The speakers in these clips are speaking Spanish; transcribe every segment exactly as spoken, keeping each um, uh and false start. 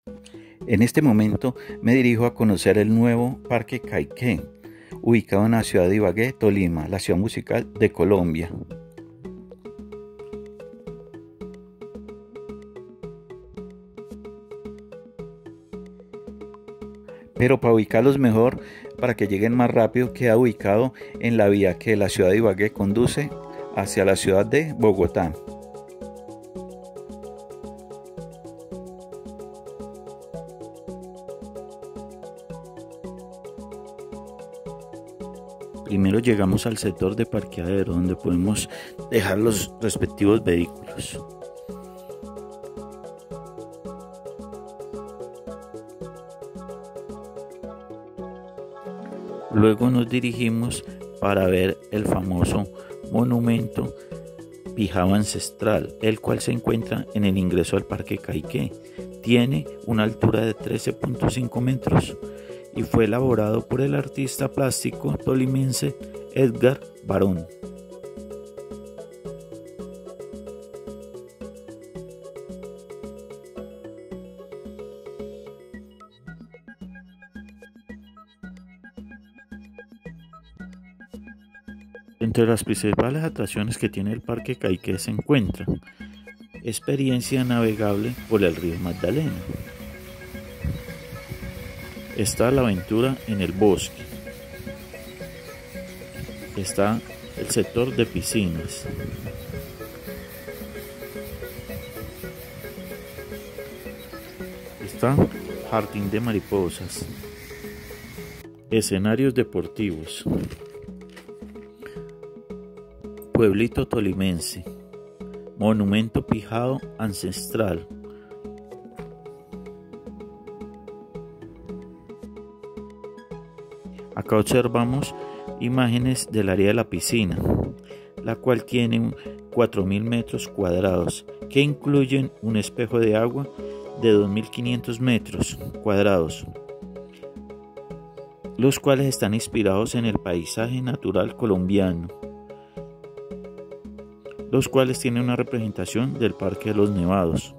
En este momento me dirijo a conocer el nuevo Parque Caiqué, ubicado en la ciudad de Ibagué, Tolima, la ciudad musical de Colombia. Pero para ubicarlos mejor, para que lleguen más rápido, queda ubicado en la vía que la ciudad de Ibagué conduce hacia la ciudad de Bogotá. Primero llegamos al sector de parqueadero, donde podemos dejar los respectivos vehículos. Luego nos dirigimos para ver el famoso monumento Pijao Ancestral, el cual se encuentra en el ingreso al Parque Caiqué. Tiene una altura de trece punto cinco metros y fue elaborado por el artista plástico tolimense Edgar Barón. Entre las principales atracciones que tiene el Parque Caiqué se encuentra experiencia navegable por el río Magdalena. Está la aventura en el bosque. Está el sector de piscinas. Está jardín de mariposas. Escenarios deportivos. Pueblito tolimense. Monumento Pijao Ancestral. Acá observamos imágenes del área de la piscina, la cual tiene cuatro mil metros cuadrados, que incluyen un espejo de agua de dos mil quinientos metros cuadrados, los cuales están inspirados en el paisaje natural colombiano, los cuales tienen una representación del Parque de los Nevados.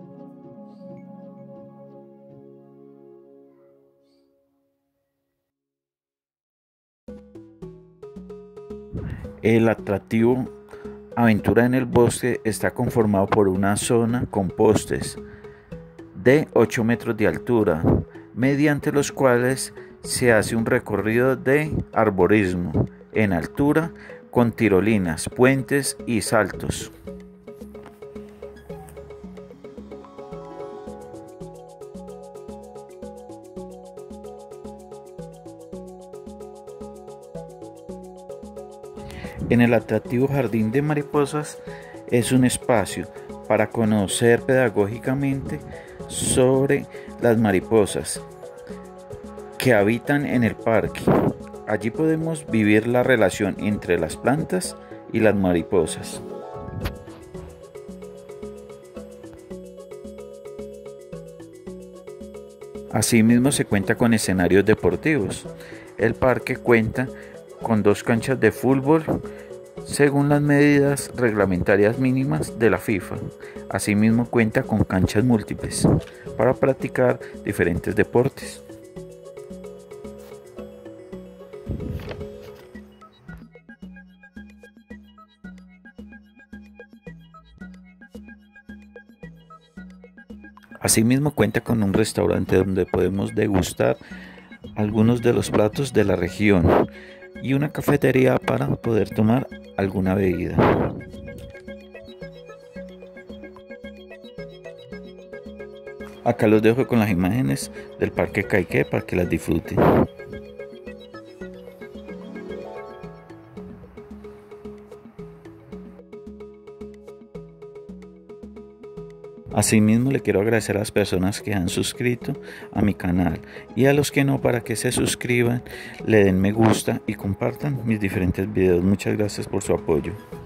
El atractivo Aventura en el Bosque está conformado por una zona con postes de ocho metros de altura, mediante los cuales se hace un recorrido de arborismo en altura con tirolinas, puentes y saltos. En el atractivo Jardín de Mariposas es un espacio para conocer pedagógicamente sobre las mariposas que habitan en el parque. Allí podemos vivir la relación entre las plantas y las mariposas. Asimismo se cuenta con escenarios deportivos. El parque cuenta con dos canchas de fútbol según las medidas reglamentarias mínimas de la FIFA. Asimismo cuenta con canchas múltiples para practicar diferentes deportes. Asimismo cuenta con un restaurante donde podemos degustar algunos de los platos de la región y una cafetería para poder tomar alguna bebida. Acá los dejo con las imágenes del Parque Caiqué para que las disfruten. Asimismo, le quiero agradecer a las personas que han suscrito a mi canal y a los que no, para que se suscriban, le den me gusta y compartan mis diferentes videos. Muchas gracias por su apoyo.